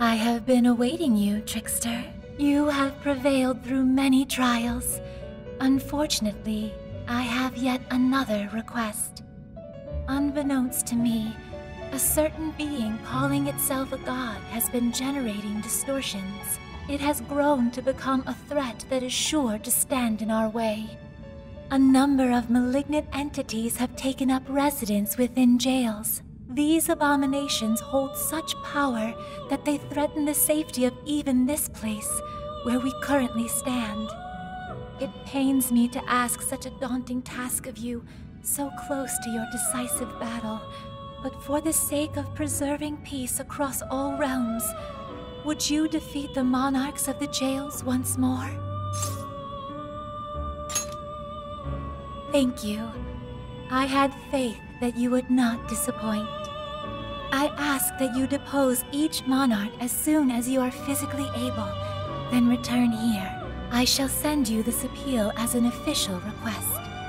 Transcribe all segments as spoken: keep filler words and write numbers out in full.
I have been awaiting you, Trickster. You have prevailed through many trials. Unfortunately, I have yet another request. Unbeknownst to me, a certain being calling itself a god has been generating distortions. It has grown to become a threat that is sure to stand in our way. A number of malignant entities have taken up residence within jails. These abominations hold such power that they threaten the safety of even this place, where we currently stand. It pains me to ask such a daunting task of you, so close to your decisive battle, but for the sake of preserving peace across all realms, would you defeat the monarchs of the jails once more? Thank you. I had faith that you would not disappoint. I ask that you depose each monarch as soon as you are physically able, then return here. I shall send you this appeal as an official request.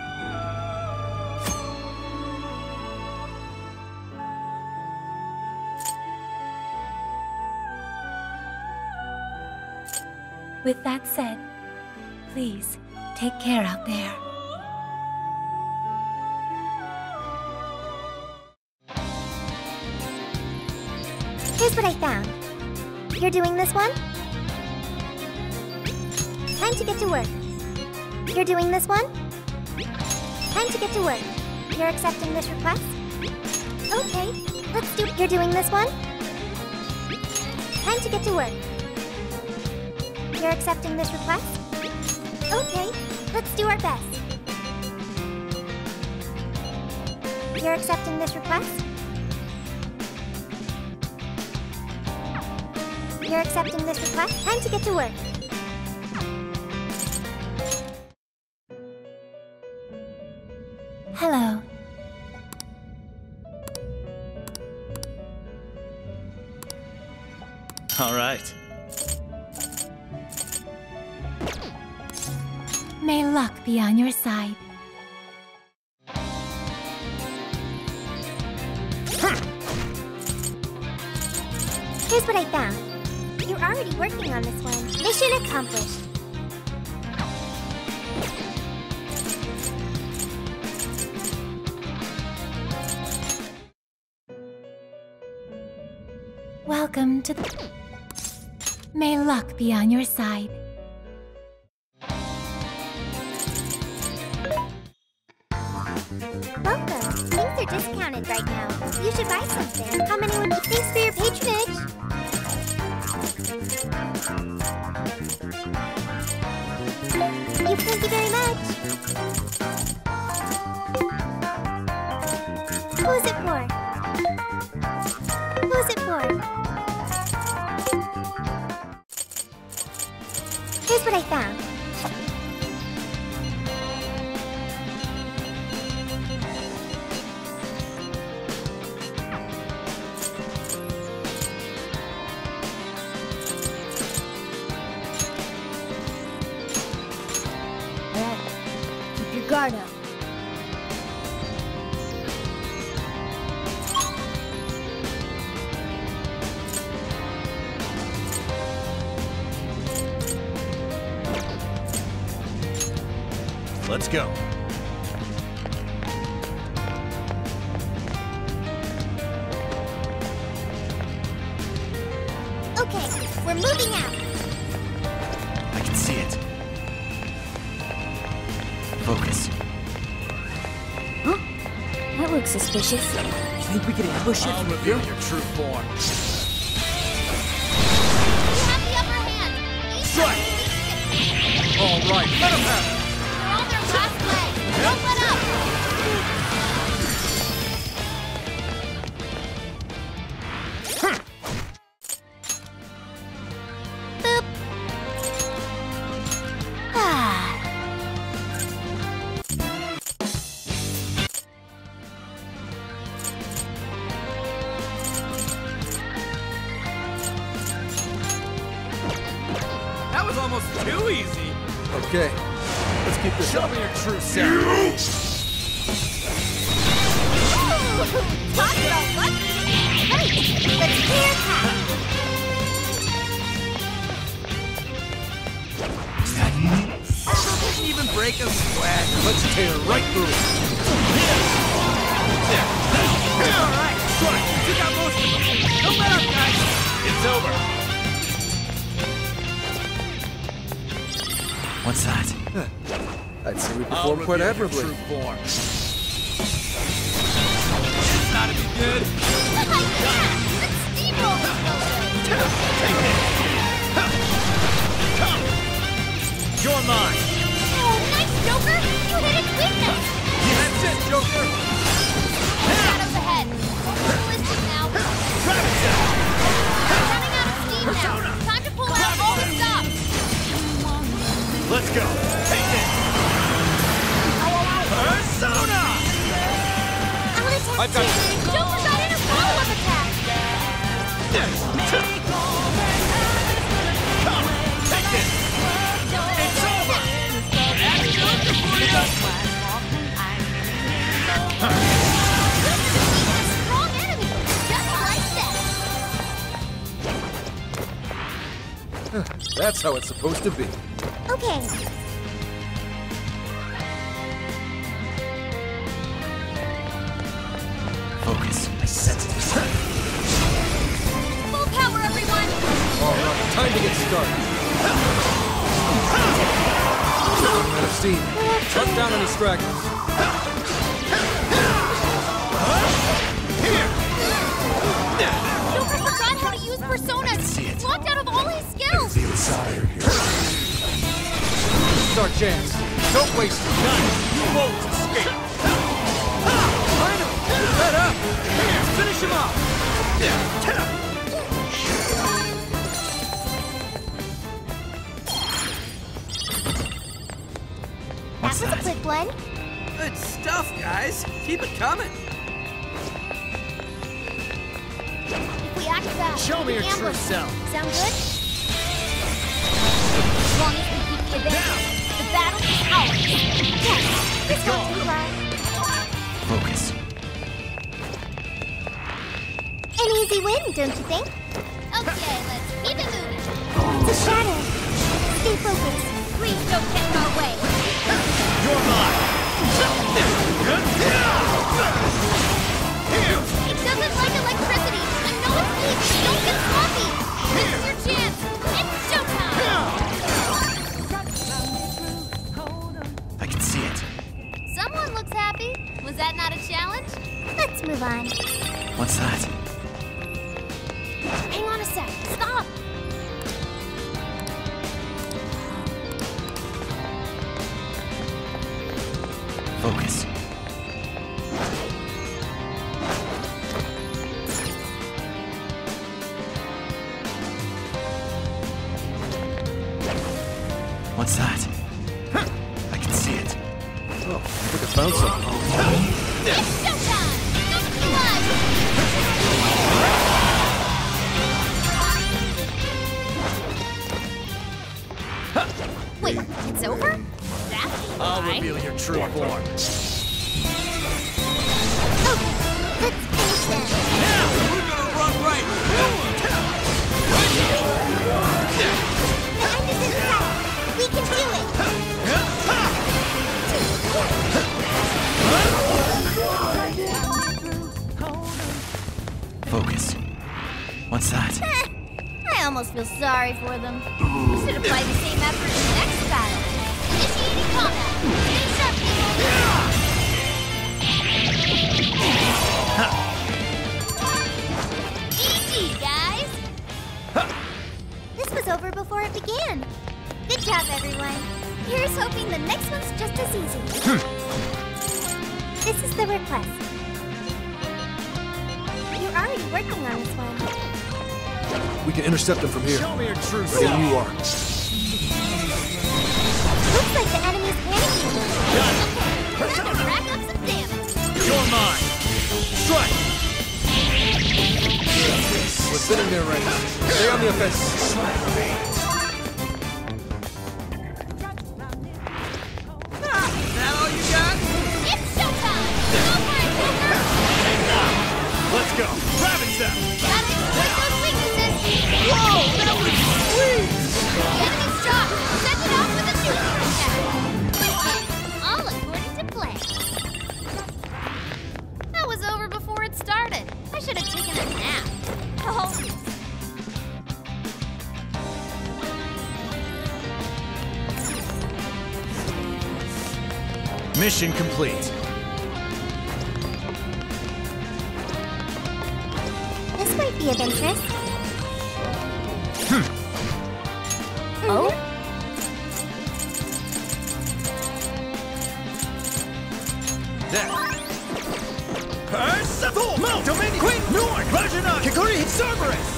With that said, please take care out there. Here's what I found. You're doing this one? Time to get to work. You're doing this one? Time to get to work. You're accepting this request? Okay, let's do- You're doing this one? Time to get to work. You're accepting this request? Okay, let's do our best. You're accepting this request? You're accepting this request? Time to get to work. Hello. All right. May luck be on your side. Here's what I found. You're already working on this one. Mission accomplished. Welcome to the... May luck be on your side. Welcome. Things are discounted right now. You should buy something. How many would you... Thanks for your patronage. You thank you very much. Who's it for? Who's it for? Here's what I found. Keep your guard up. Let's go. Okay, we're moving out. I can see it. Focus. Huh? That looks suspicious. You think we can ambush it I'll from reveal here? your true form. You have the upper hand. Strike! All right, let him have it. You're on their last leg. Don't let up. Boop. Ah. That was almost too easy. Okay, let's keep this Show up. me your true self. Talk about lucky. Right. Let's clear path. a sweat. Let's tear right through it. All right, good. You got most of them. Don't let up, guys. It's over. What's that? I'd say we I'll performed quite reveal your admirably. true form. It's not to be good. Let's steamroll this building. You're mine. Oh, nice, Joker! You hit its weakness! That's it, Joker. Shadows ahead. Realistic now. Rabbit's out. Running out of steam now. Time to pull out all the stops. Let's go. Take this. Persona! Out of I've got time. Joker got in a follow-up attack. Come, take this. It's over. That's Joker for you. A strong enemy. Just like that. That's how it's supposed to be. Okay. Focus. I sense it. Full power, everyone. All right, time to get started. Running out of steam. Shut down any stragglers. Joker forgot how to use personas. He's locked out of all his skills. Feel desire here. This is our chance. Don't waste it. None. You won't escape. Finally! Get that up! Finish him off. That was a quick one. Good stuff, guys. Keep it coming. If we act fast, Show me we your can true ambush them. self. Sound good? As long as we keep the advantage, the battle is ours. Yes, this one's too far. Focus. An easy win, don't you think? Okay, let's keep it moving. It's a shadow. Stay focused. Please don't get in our way. You're mine. It doesn't like electricity. I know it's weak. Don't get sloppy. This is your chance. It's showtime. I can see it. Someone looks happy. Was that not a challenge? Let's move on. What's that? Hang on a sec. Stop. Focus. What's that? I can see it. Oh, I think I found something. It's showtime. Don't be alive. Wait, it's over? That's I'll why. reveal your true form. Okay, let's finish this. Now we're gonna run right through him. The end is in sight. We can do it. Focus. What's that? Eh, I almost feel sorry for them. We should apply the same effort in the next battle. Initiating combat. Stay sharp, people. Easy, guys. This was over before it began. Good job, everyone. Here's hoping the next one's just as easy. This is the request. You're already working on this one. We can intercept them from here. Show me your true Ready self. you are. Looks like the enemy's panicking. Okay, time to rack up some damage. You're mine. Strike. We're sitting there right now. Stay on the offensive. Is that all you got? It's showtime! Go for it, Joker! Let's go. Rabbit's out. Gotta exploit those weaknesses! Whoa! That was sweet! The enemy's shot! Set it off with a super attack! Quick hit! Mission complete. This might be of interest. Oh? There. Percival! Mount! Dominion! Queen! Nord! Rajana! Kikuri! Cerberus!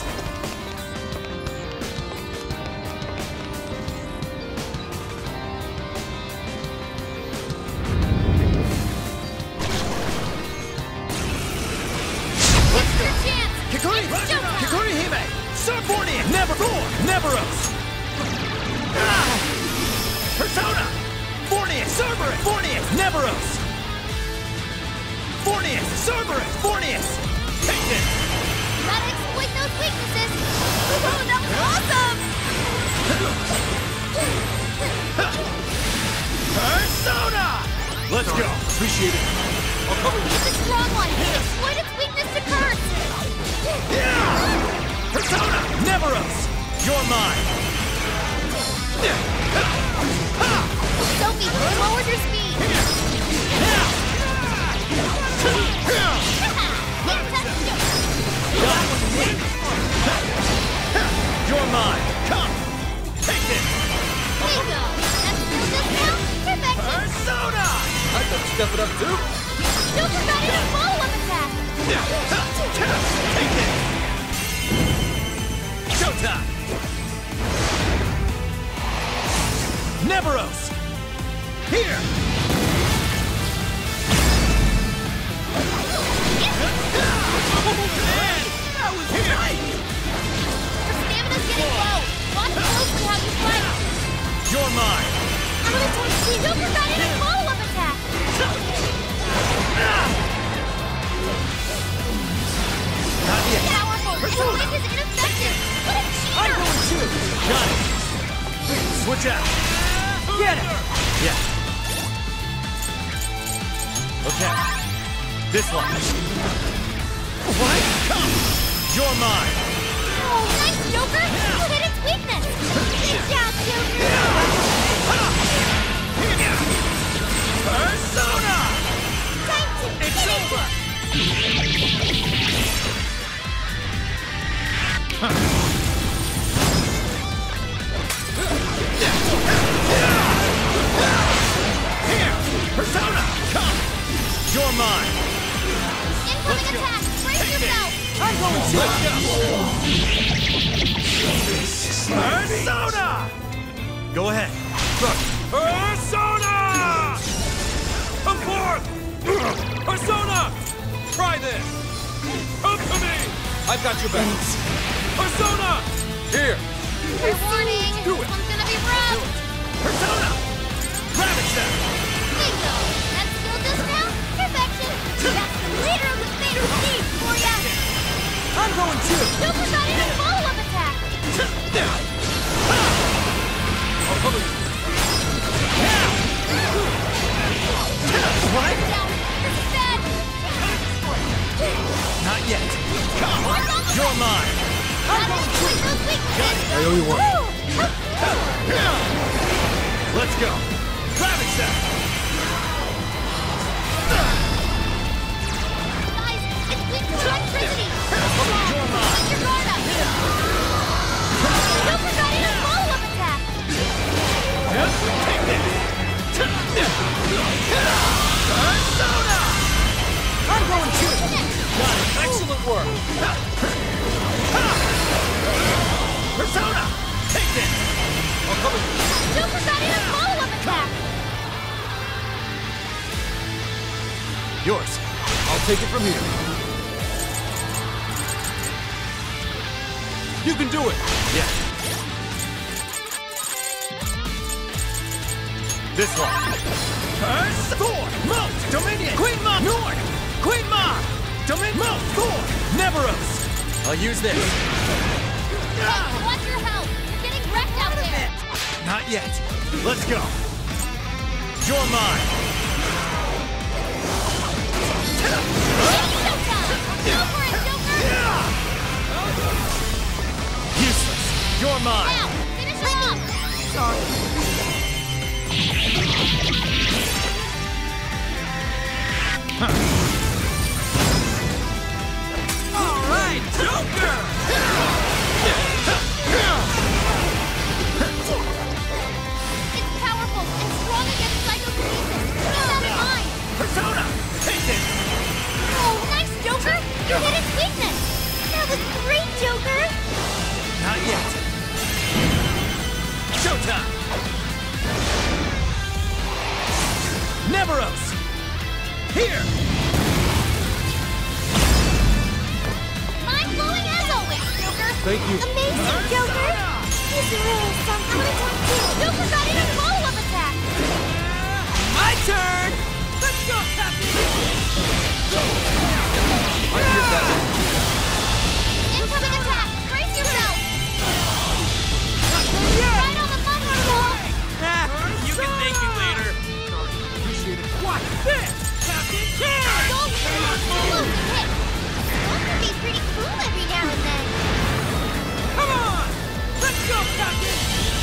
Kikuri! Rajana! Kikuri Hime! Sarbornian! Never! Thor! Neveros! Ah! Persona! Fornius! Cerberus! Fornius! Neveros! Fornius! Cerberus! Fornius! Take this! Gotta exploit those weaknesses! Oh, that was awesome! Persona! Let's go! Appreciate it. I'll cover you. It's a strong one! Exploit its weakness to curse! Yeah! Persona! Neveros! You're mine! Sophie, lower your speed! You're mine! Come! Take this! Bingo! That's still just now? Perfection! Persona! I gotta step it up too! Don't forget your follow-up attack! Take this! Showtime! Neveros! Here! That was right! Your stamina's getting low! Watch closely how you fight! You're mine! I'm gonna take you! Don't forget your follow-up attack! Not yet! Powerful! This wave is ineffective! What a cheater! I'm going to! Got it! Switch out! Get it! Yeah. Okay. This one. What? Come! You're mine! Oh, nice, Joker! You hit its weakness! Good job, Joker! Persona! Time to It's finish over! Here! Persona! Come! You're mine! Incoming attack! Brace yourself! I'm going to! Persona! Go ahead. Persona! Come forth! Persona! Try this! Come to me! I've got your back. Persona! Here! Fair warning! Do This it. one's gonna be rough! Persona! Ravage Bingo! That's still just now? Perfection! That's the leader of the Fatal Thief for ya! I'm going to! Don't forget your follow-up attack! I'll cover you. What? Down! This is bad! Not yet. Come! You're mine! Gotta exploit those weaknesses! I owe you one. Woo! Let's go! Ravage them! Guys, it's weak to electricity! You're mine! Keep your guard up! Don't forget your follow-up attack! Take this! Persona! I'm going to! Got it! Excellent work! Persona! Take this! I'll cover you. Don't forget your follow-up attack! Yours. I'll take it from here. You can do it! Yeah. This one. Pers- Thor! Moat! Dominion! Queen Ma! Nord! Queen Ma! Dominion! Moat! Thor! Neveros! I'll use this. Hey, I want your help! You're getting wrecked out there! Not yet. Let's go. You're mine. Showtime! Go for it, Joker! Useless. You're mine. Now, finish him off! Sorry. Neveros! Here! Mind-blowing as always, Joker! Thank you. Amazing, Joker! This is really something. I'm gonna attack too! Joker got in a follow-up attack! My turn! Let's go, Captain! I get that. Incoming attack! Brace yourself! Right on the money, Joel! Ah, you can thank me later. Appreciate it. Watch this! Captain Can! Joel, explosive hit! Joel can be pretty cool every now and then. Come on! Let's go, Captain!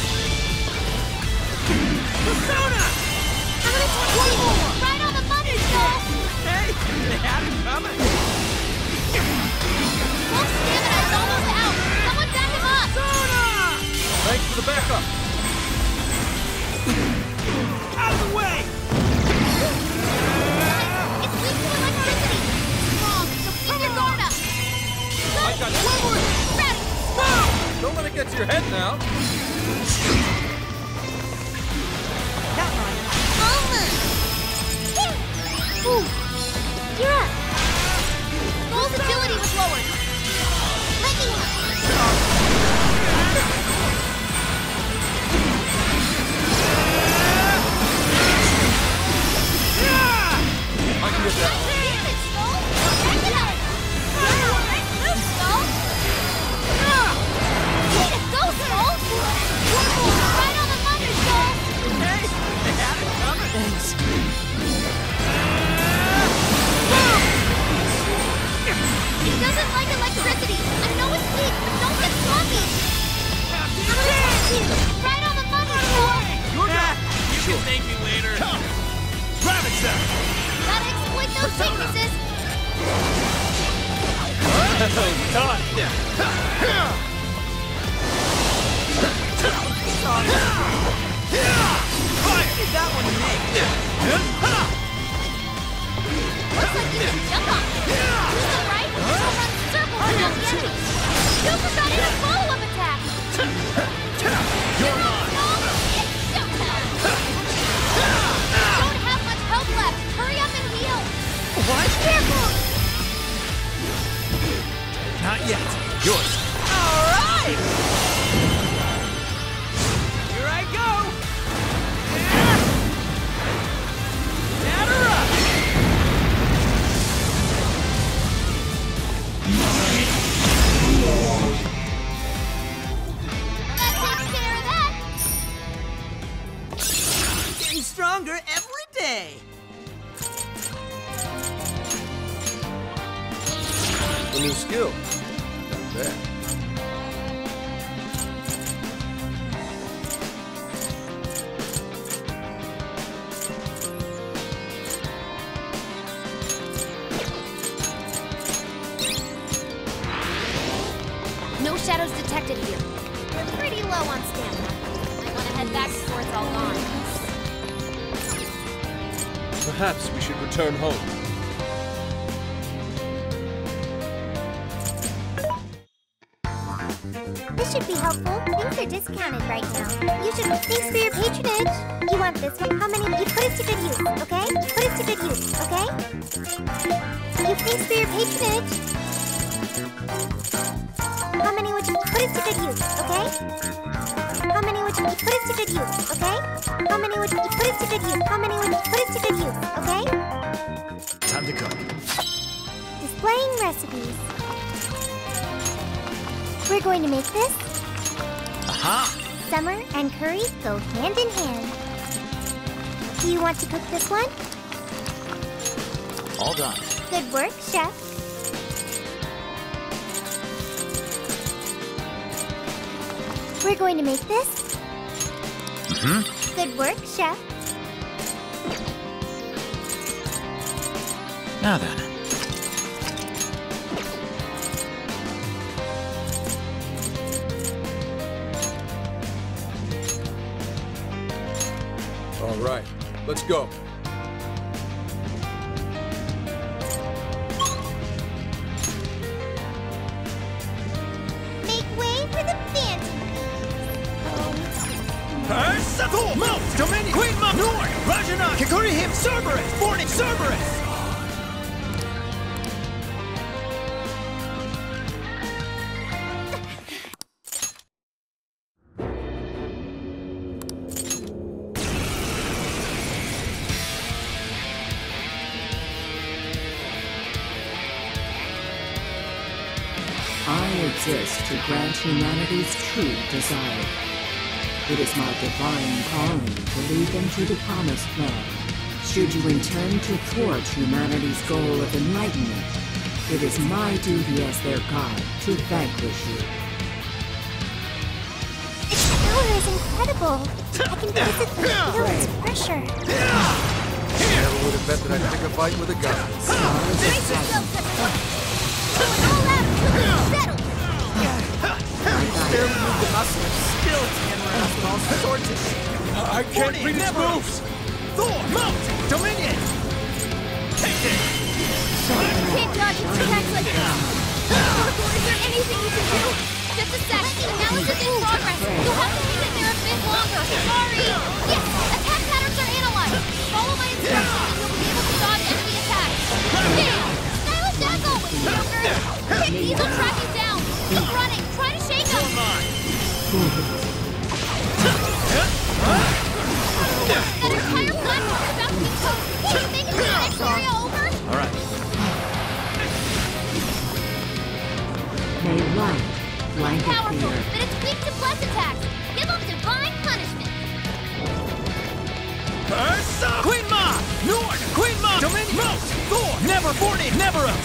Persona! I'm gonna attack you! Right on the money, Joel! Hey, they had it coming. Joel's stamina is almost out! Someone back him up! Persona! Thanks for the backup. Out of the way! It's weak to electricity! Strong, so keep your guard up! I got you. Ready! Don't let it get to your head now. Ooh. You're up! Joel's agility was lowered! Let me I can get that. Damn it, Skull! Back it up! Yeah, nice move, Skull! Way to go, Skull! Right on the money, Skull! Hey, they had it coming. Thanks. It doesn't like electricity! I know it's weak, but don't get sloppy! I'm gonna attack you! Right on the money, Skull! Ah, you can thank me later. Come! Ravage them! Gotta exploit those weaknesses! Fire! That one to me. Looks like you can jump on it! To the right, I'll run circles around the enemy! Joker got in a follow-up attack! You're mine. It's showtime! Don't have much health left! Hurry up and heal! What? Careful! Not yet. Yours. All right! Here I go! Batter up! That takes care of that! Getting stronger every day. A new skill. Not bad. No shadows detected here. We're pretty low on stamina. Might want to head back before it's all gone. Perhaps we should return home. This should be helpful. Things are discounted right now. You should. Thanks for your patronage. You want this one? How many? You put it to good use, okay? Put it to good use, okay? You thanks for your patronage. How many would you put it to good use, okay? How many would you put it to good use, okay? How many would you put it to good use? How many would you put it to good use, okay? Time to cook. Displaying recipes. We're going to make this. Aha! Summer and curry go hand in hand. Do you want to cook this one? All done. Good work, chef. We're going to make this. Mm-hmm. Good work, chef. Now then. All right, let's go. Make way for the Phantom Thieves. Persona! Mount! Dominion! Queen Mom! Mom! Nord! Rajana! Kikurihim! Cerberus! Fornix! Cerberus! I exist to grant humanity's true desire. It is my divine calling to lead them to the promised land. Should you intend to thwart humanity's goal of enlightenment, it is my duty as their god to vanquish you. Its power is incredible. I can physically feel its pressure. Never would have bet that I'd pick a fight with a gun. Brace yourselves, everyone. Going all out until it's settled. Barely move the muscle and skeleton and run off with all sorts of shit. I can't read its moves! Thor! Mount! Dominion! Take it! Can't dodge its attacks like this. Oracle, is there anything you can do? Just a sec. Analysis in progress. You'll have to leave it there a bit longer. Sorry. Yes, attack patterns are analyzed. Follow my instructions and you'll be able to dodge enemy attacks. Damn! Stylish as always, Joker. Quick, these will track you down. Keep running. Try to shake them. That entire platform is about to be toast. Can you make it to the next area over? All right. May light blanket the Powerful, earth. but it's weak to bless attacks. Give them divine punishment. Ursa! Queen Ma! Nord! Queen Ma! Dominion! Mount! Thor! Never Fornix! Neveros!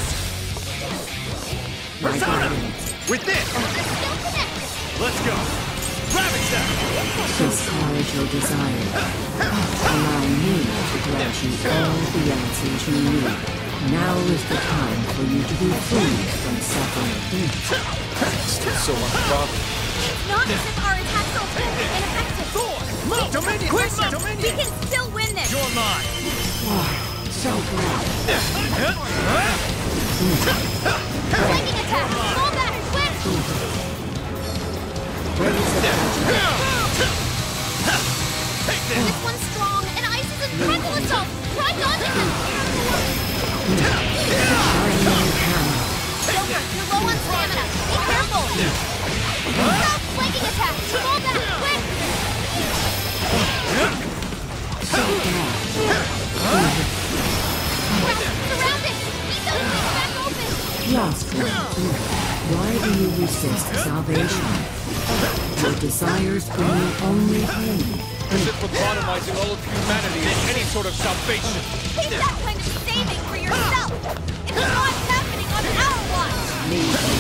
My Persona! guidance. With this! Still connected. Let's go! Ravage them! Discard your desire. Allow me to grant you all the answers you need. Now is the time for you to be free from suffering. Still so unproblem. It's not as if our attacks are ineffective. Thor! Mount! Dominion! Queen Ma! We Dominion! can still win this. You're mine! Oh, so glad. Flanking attack. Fall back. Quick. Raise the budget. Take this! This one's strong, and Ice is a triple assault. Try dodging them. Shining hammer. Joker, you're low on stamina. Be careful. Stop flanking attack. Fall back. Quick. So glad. Surround it. Keep those things back open. Just one. Why do you resist salvation? Your desires bring you only pain. As if lobotomizing all of humanity is any sort of salvation. Take that kind of saving for yourself. It's not happening on our watch. Leave me.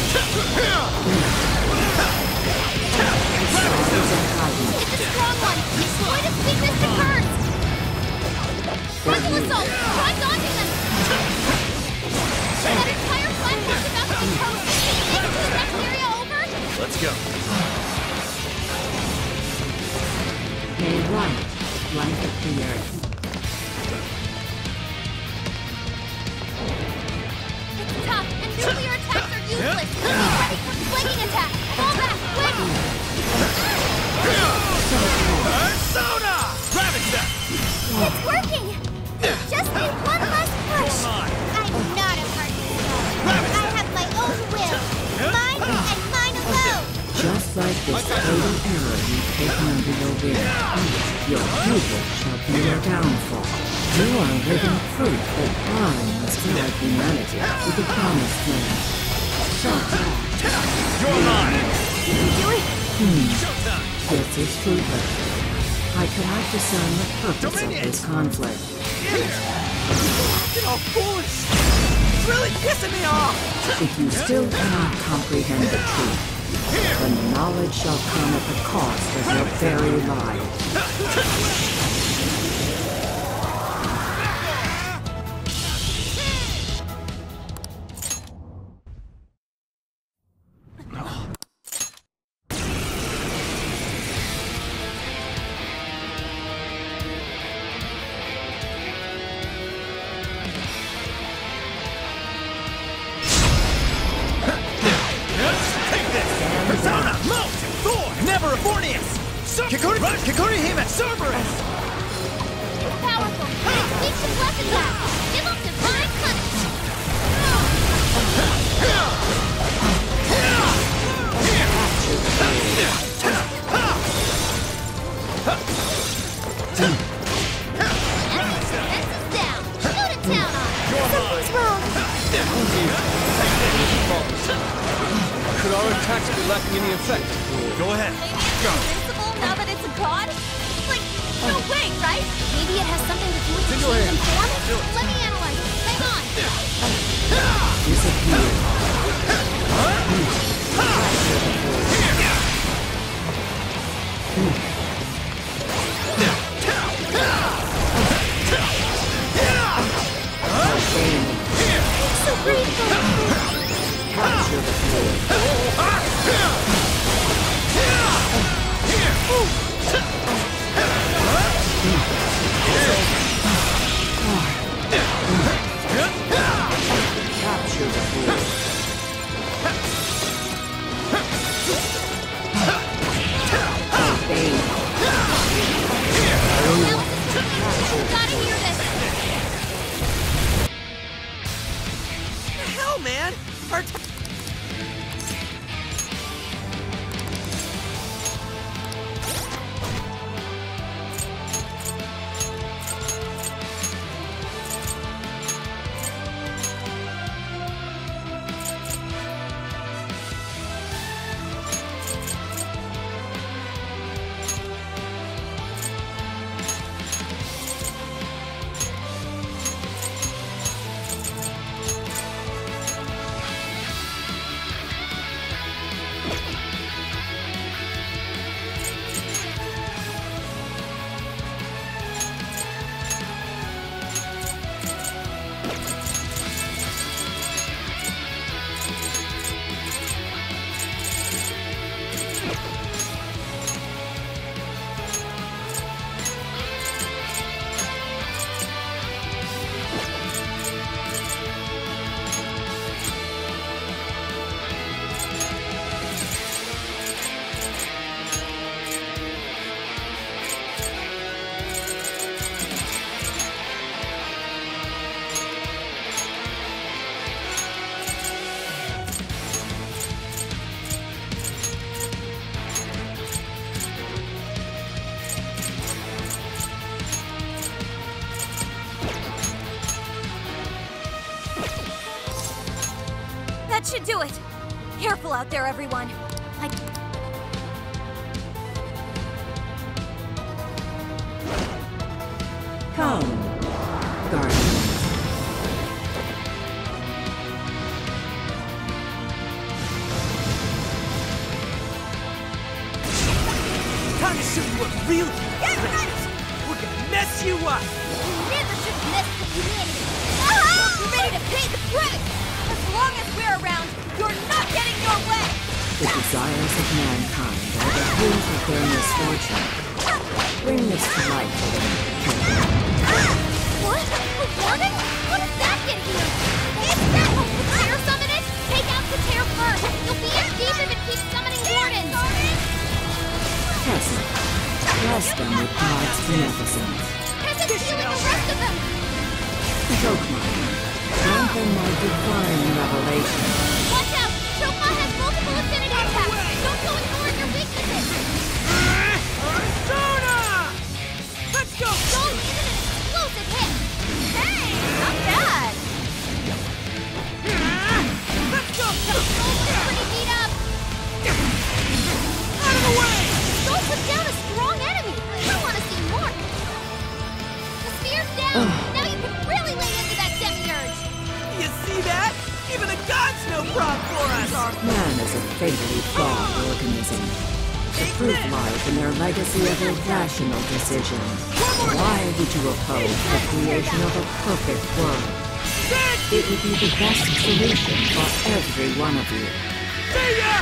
Stars of guidance. It's a strong one. Exploit its weakness to curse. Triple assault. Try dodging them. That entire platform's about to be toast. Can you make it to the next area over? Let's go. May light blanket the earth. It's tough, and nuclear attacks are useless. Be ready for flanking attack. Fall back, quick. Persona! Ravage them! It's working. Just need one last push. Mine! I'm not a participant. I have my own will. Mine and mine alone. Just like this fatal error you've taken under your wing, your pupil shall be your downfall. You are living proof that I must guide humanity to the promised land. So glad. You're mine! You can do it. Showtime! This is fruitless. I cannot discern the purpose Dominion! of this conflict. Acting all foolish! It's really pissing me off! If you still cannot comprehend the truth, then the knowledge shall come at the cost of your very life. Persona! Mount! Thor! Never Fornius! Kikuri! Kikuri Hime! Cerberus! weak to bless attack. Give up divine punishment. Defenses down. Go to town on it. Something's wrong. Could our attacks be lacking any effect? Go ahead. Go. Invincible now that it's a god? Like, no way, right? Maybe it has something to do with the change in form? Let me analyze it. Hang on. So grateful. Capture the Capture the board. Gotta hear this. Hell, man! Our t That should do it. Careful out there, everyone. I... Come, Guardians. Time to show you what real Get right! We're gonna mess you up! You never should have messed with humanity. Ah! You're ready to pay the price! As long as we're around, you're not getting your way! The desires of mankind are the root of their misfortune. Bring this to light for them. What? A warning? How did that get here? It's that! Tear summon it? Take out the tear first! You'll be in deep if it keeps summoning wardens! Test them. Bless them with God's beneficence. Hasn't healing the rest of them! Chokmah, strengthen my divine revelation. Watch out! Chokmah has multiple affinity attacks! Don't go ignoring your weaknesses! Persona! Let's go! Don't need an explosive hit! Hey! Not bad! Let's go! Soul's pretty beat up! Out of the way! Soul put down a strong enemy! I want to see more! The spear's down! Now you can really lay into that demiurge! You see that? Even the gods no problem for us! Man is a fatally flawed organism. The proof lies in their legacy of irrational decisions. Why would you oppose the creation of a perfect world? It would be the best solution for every one of you. See ya!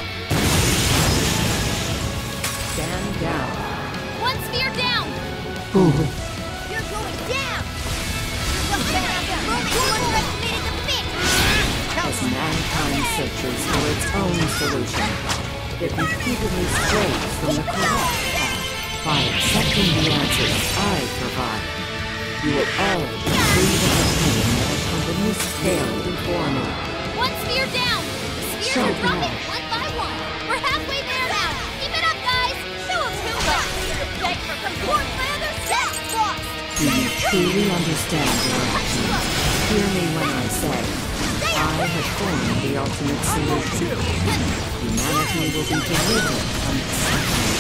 Stand down. One spear down! Ooh. You're going down! You're looking at the moment you underestimated the fit! As mankind searches for its own solution, it repeatedly strays from the correct path by accepting the answers I provide. You will all be free of the pain that accompanies failure before me. One sphere down! The spheres So are dropping bad. one by one. We're halfway there now. Keep it up, guys! Show them who lost! Beg for support, man! They're set! Lost! Do you truly understand your actions? Hear me when I say, I have formed the ultimate solution. Humanity will be delivered from the suffering.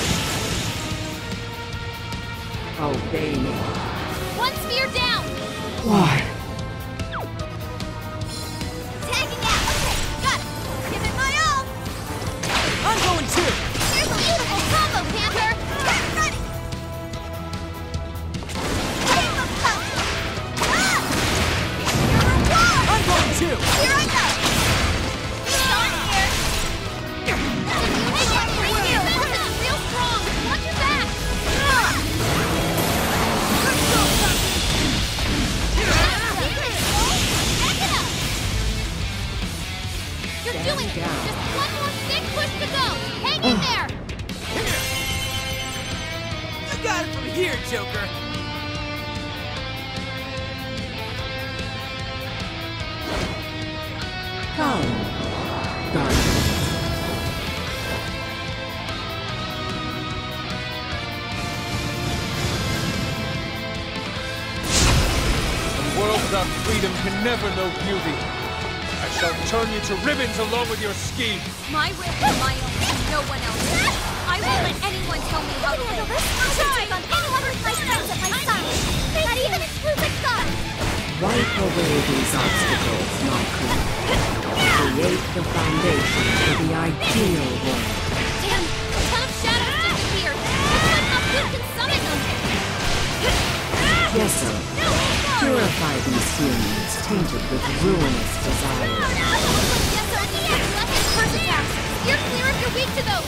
Obey me. One sphere down! Why? Tagging out! Okay, got it! Give it my all! I'm going too! Here's a beautiful combo, Panther! Get ready! Take the punch! Ah! Your reward! I'm going too! Here I go! Start here! Hey, right here! Benson, real strong! Watch your back! Ah! Let's go, Puppy! Back it up! You're Stand doing it! down. Just one more big push to go! Hang in there! You got it from here, Joker! Come, Guardian. A world without freedom can never know beauty. I shall turn you to ribbons along with your schemes. My will is my own, no one else's. I won't let anyone tell me how to live. I can take on anyone with my friends at my side. Not even exclusive God. Wipe away these obstacles, my queen. Create the foundation for the ideal world. Damn, a ton of shadows disappeared. Looks like Mapu can summon them. Yes, sir. Purify these humans tainted with ruinous desires. Yes, sir. Let him curse attacks. You're clear if you're weak to those.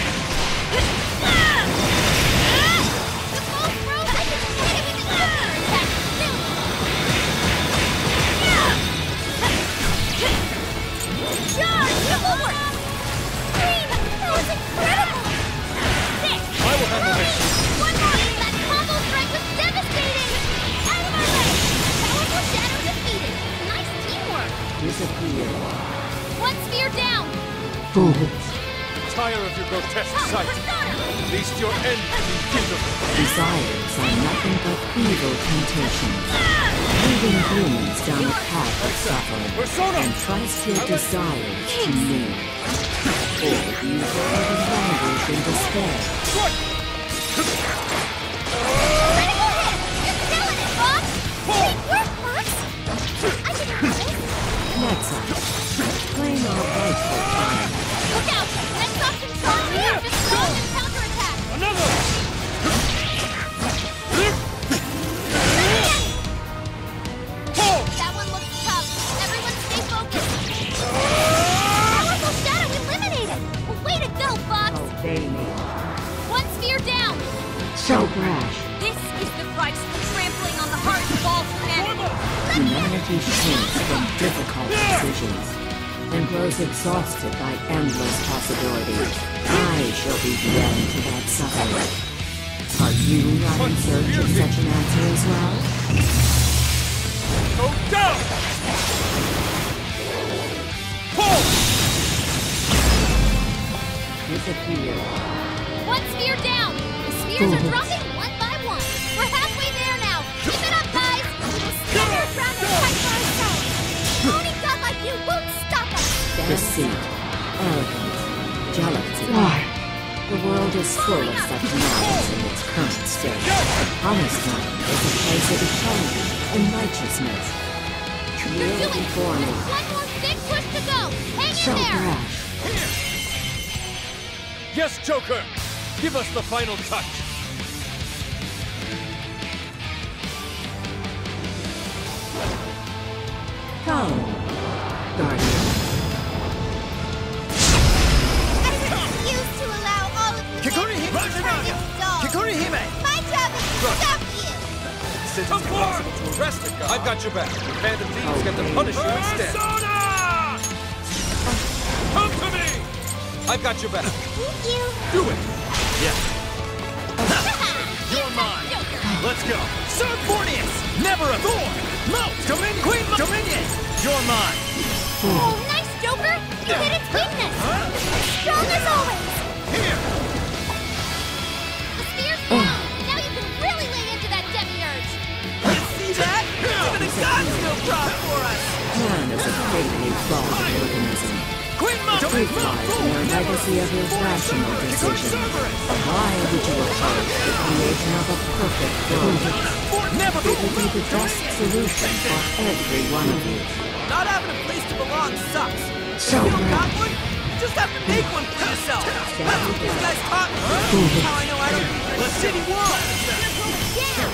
The foe's frozen. I can hit him with an ultimate attack. Charge! Forward! Green! That was incredible! Six! I will handle this. One more! That combo strike was devastating! Out of my way! Powerful shadow defeated! Nice teamwork! Disappear. One sphere down! Fools. Tire of your grotesque Oh, sight. Persona! At least your end will be beautiful. Desires are nothing but evil temptations, leading humans down the path of suffering. Persona! And trust your desires to me. Or you forever languish in despair. What? Critical hit! You're killing it, Fox! Great work, Fox! I can do this! Nexa, claim our rightful time. Look out! Nexus can charge here! Just throw and counterattack! Another! Pull! That one looks tough. Everyone stay focused. Powerful shadow eliminated! Way to go, Fox! Obey me. One sphere down! So brash. This is the price for trampling on the heart of all humanity! Humanity shrinks from difficult decisions and grows exhausted by endless possibilities. I shall be the end to that suffering. Are you not in search of such an answer as well? Go down! Pull! Disappear. One sphere down! The spheres are dropping one by one! We're halfway there now! Keep it up, guys! We'll stand our ground and fight for ourselves! Only God like you won't stop us! Deceit, arrogance, jealousy. Why? The world is full of such malice in its current state. The promised land is a place of equality and righteousness. You're Kneel doing it! before me. One more big push to go! Hang So in there! brash. Yes, Joker! Give us the final touch! Come, Guardian. I refuse to allow all of you Kikori-hime! to turn into dolls! Kikori-hime! My job is to stop you! Since Come it's forward! impossible to arrest the god, I've got your back. The band of thieves get to punish you instead. Persona! Come to me! I've got your back. Thank you! Do it! Yeah. Haha! You're mine! Joker! Let's go. Sarbornius! Never a Thor! Moat! Dominion! Queen Mo Dominion! You're mine! Oh, nice, Joker! You hit its weakness! Huh? Strong as always! Here! The spear's down! Now you can really lay into that demiurge! You see that? Even the gods still proud for us! Man is a fatally flawed organism. Queen Mo It lies in your legacy of irrational decisions. Why would you oppose the creation of a perfect world? Never It would be the best solution for every one of you. Not having a place to belong sucks. So You don't bad. got one? Just have to make one for yourself. That's what these guys taught me. How I know I don't need the city wall. Down!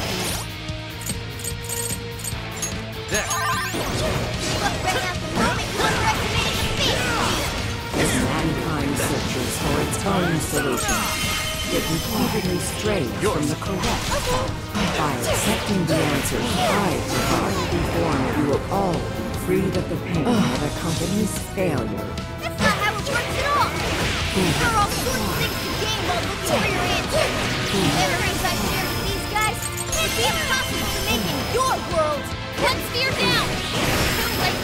There. Look right out the moment you underestimated the beast! As mankind searches for its own solution, it repeatedly strays from the correct path. By accepting the answers I provide before you will all be freed of the pain of a company's failure. That's not how it works at all! There are all sorts of things to gain while looking for your answer. The memories I share with these guys can't be impossible to make in your world! One spear down! Feels like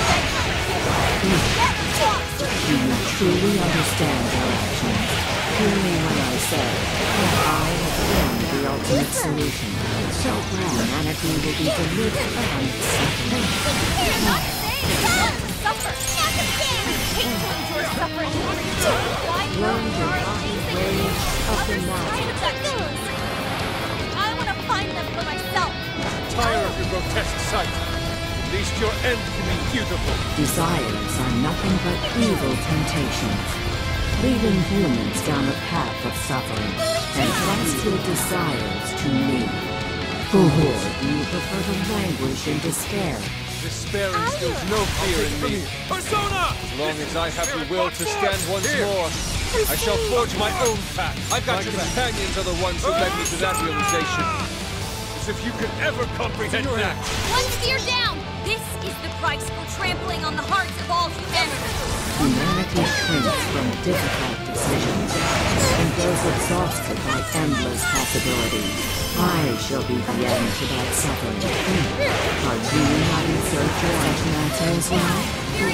that talks! Do you truly understand your actions? Hear me when I say that I have found the ultimate solution. So humanity will be delivered from its suffering. You're not saying you want to suffer! Not again! I hate to endure suffering! Why Learn you to are find chasing ways the of the other side of that goose? I want to find them for myself! Tire of your grotesque sight. At least your end can be beautiful. Desires are nothing but evil temptations, leading humans down a path of suffering. Entrust your desires to me. Or do you prefer to languish in despair? Despair instills no fear in me. Persona! As long as I have the will to stand once more, I shall forge my own path. I've got my your back. companions are the ones who led me to that realization. As if you could ever comprehend that. One spear down! This is the price for trampling on the hearts of all humanity! Humanity shrinks from difficult decisions and grows exhausted by endless possibilities. I shall be the end to that suffering. Are you not in search of such an answer as well? Any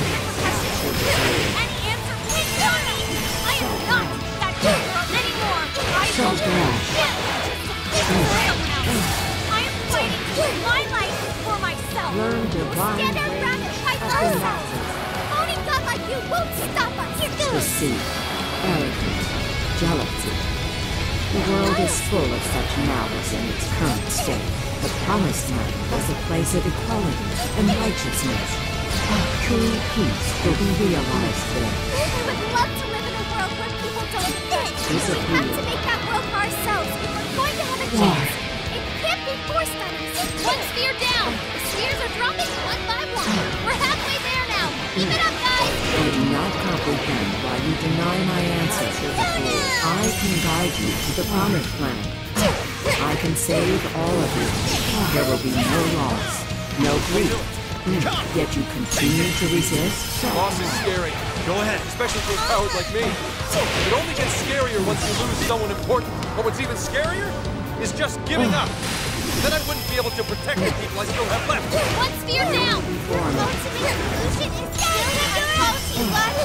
answer, please tell me! I am not that girl anymore! I So will brash. someone else! I am fighting for my life for myself! Learn divine Stand our ground and fight ways for of the ourselves! masses. Owning God like you won't stop us! Here goes! Deceit, arrogance, jealousy. The world is full of such malice in its current state. The Promised Land was a place of equality and righteousness. True peace will be realized there. I would love to live in a world where people don't think. We Disappear. have to make that world for ourselves if we're going to have a chance. It can't be forced on us. One spear down. The spears are dropping one by one. We're halfway there now. Keep it up, guys. I do not comprehend why you deny my answer. I can guide you to the Promised Land. I can save all of you. There will be no loss, no grief. Yet you continue to resist? Loss is scary. Go ahead. Especially for a coward like me. It only gets scarier once you lose someone important. But what's even scarier is just giving up. Then I wouldn't be able to protect the people I still have left. One spear down. Your ultimate solution is still in your own. What?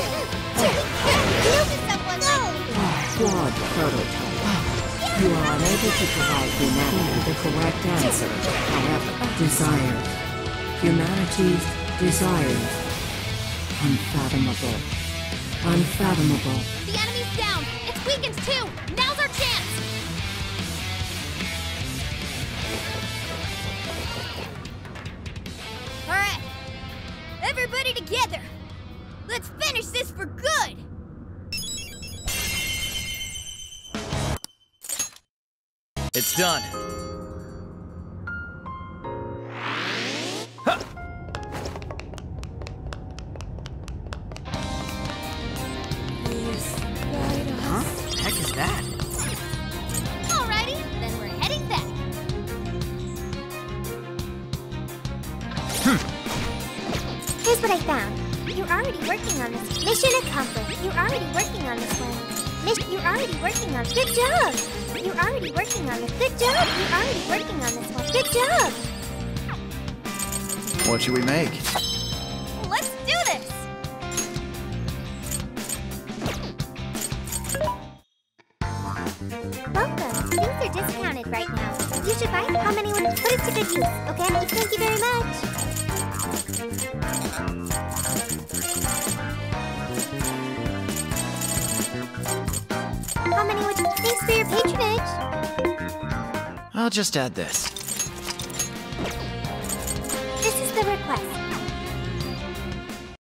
You to someone like Flawed prototype. You are unable to provide humanity the correct answer. However, desires. Humanity's desires. Unfathomable. Unfathomable. The enemy's down. It's weakened too. Now's our chance. All right. Everybody together. Let's finish this for good. It's done. Huh. Huh? Heck is that? Alrighty, then we're heading back. Here's what I found. You're already working on this. Mission accomplished. You're already working on this one. Mish, you're already working on. Good job. You're already working on this. Good job. You're already working on this one. Good job. What should we make? Let's do this. Welcome. Things are discounted right now. You should buy. How many would put it to good use? Okay. Thank you very much. How many would you... Thanks for your patronage. I'll just add this.